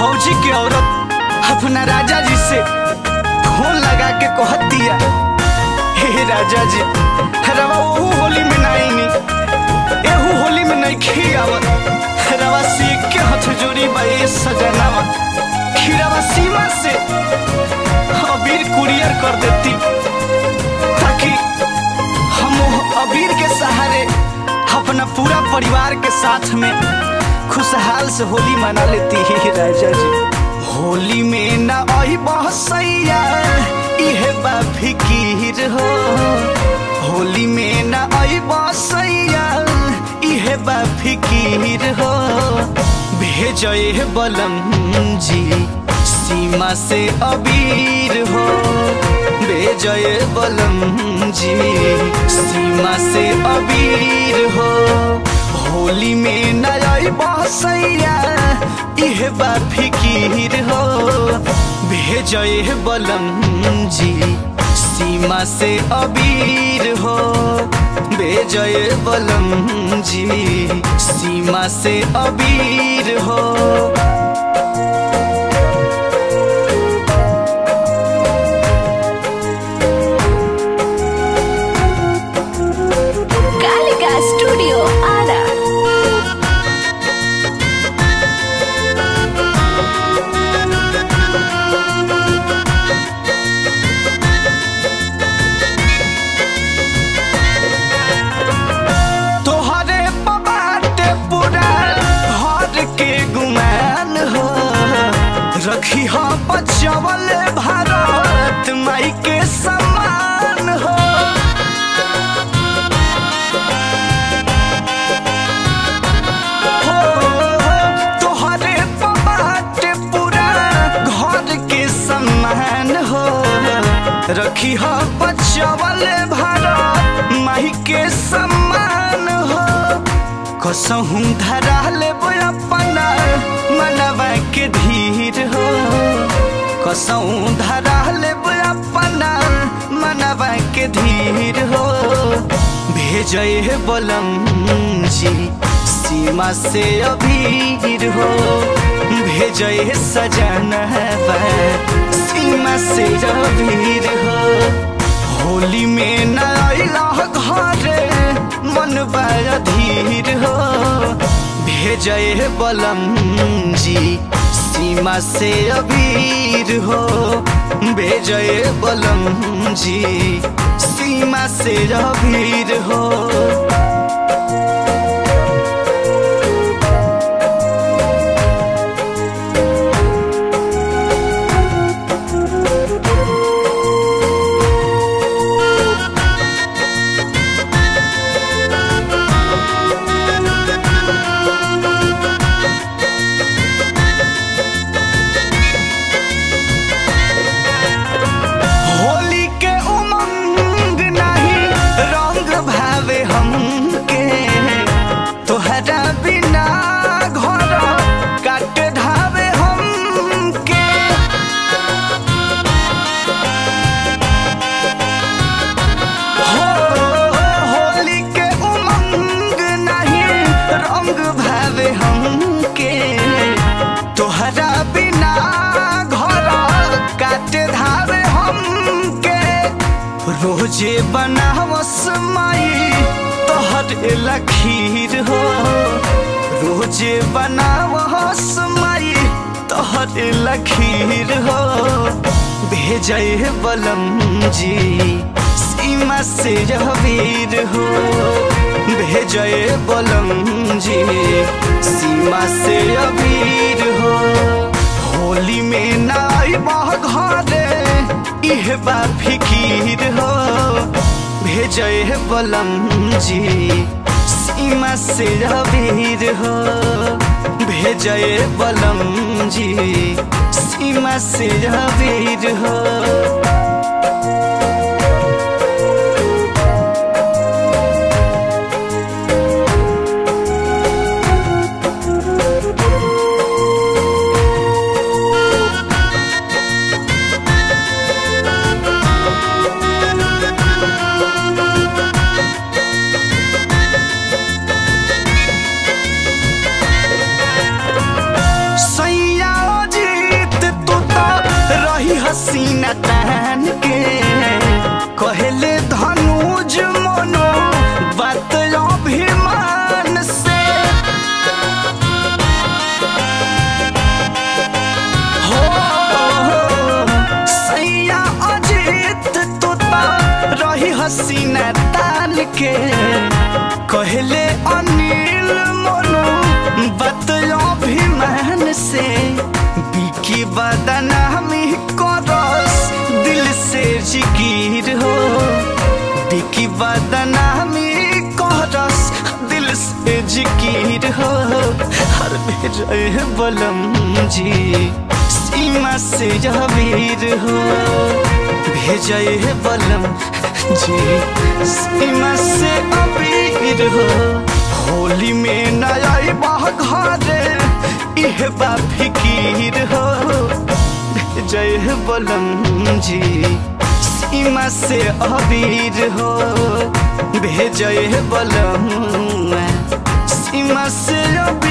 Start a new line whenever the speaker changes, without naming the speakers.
फौजी की औरत अपना राजा जी से फोन लगा के कहत दिया, हे राजा जी रवा ओहू होली में नाईनी, एहू होली में नहीं खियावत, रवा सीख के हथ जोड़ी बा ए सजनावा, खीरावा सीमा से अबीर कुरियर कर देती ताकि हम अबीर के सहारे अपना पूरा परिवार के साथ में खुशहाल से होली मना लेती है। राजा जी होली में ना आई बहसैया इहे बा फिकीर हो, होली में ना आई बहसैया इहे बा फिकीर हो, भेजे बलम जी सीमा से अबीर हो, भेजे बलम जी सीमा से अबीर हो, होली में नई बहसैया इहे बा फिकीर हो, भेजे बलम जी सीमा से अबीर हो, भेजे बलम जी सीमा से अबीर हो। रखी हाँ बचावल भारत माई के समान हो, तोहरे बाटे पूरा घर के समान हो, रखी हाँ बचावल भारत माई के समान हो, कसहूँ धरा लेबो अपना मनवा के धीर हो, कसहूँ धरा लेबो अपना मनवा के धीर हो, भेजे बलम जी सीमा से अबीर हो, भेजे सजनवा सीमा से अबीर हो, होली में न अइला घरे मन बा धीर हो, भेजे बलम जी सीमा से अबीर हो, भेजे बलम जी सीमा से अबीर हो। रोजे बनावस माई तोहरे लखीर हो, रोजे बनावस माई तोहरे लखीर हो, भेजे बलम जी सीमा से अबीर हो, भेजे बलम जी सीमा से अबीर हो, होली में नाई बह घरे इहे बा फिकीर हो, भेजे बलम जी सीमा से अबीर हो, भेजे बलम जी सीमा से अबीर हो।
सैया जी
हसीना तान के कहले अनिल मोनू बतलो अभिमान से बिकी बदनामी करस दिल से जिकिर हो बिकी बदनामी करस दिल से जिकिर हो हर भेजे बलम जी सीमा से वीर हो भेजे बलम जी सीमा से वीर हो होली में नया घरे इह बा फिकीर हो भेजे बलम जी सीमा से वीर हो भेजे बलम सीमा से